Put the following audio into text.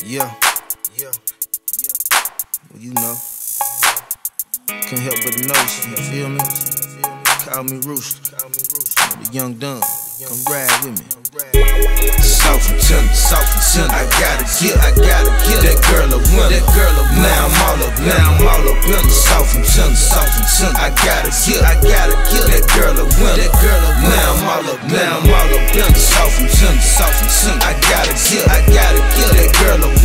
Yeah. Well, you know. Can't help but notice, you feel me? Call me Rooster. The Young Dunn. Come ride with me. Soft and tender, I gotta get that girl a winner. Now I'm all up in the soft and tender, I gotta get that girl a winner. Now I'm all up in the soft and tender, I gotta get that girl a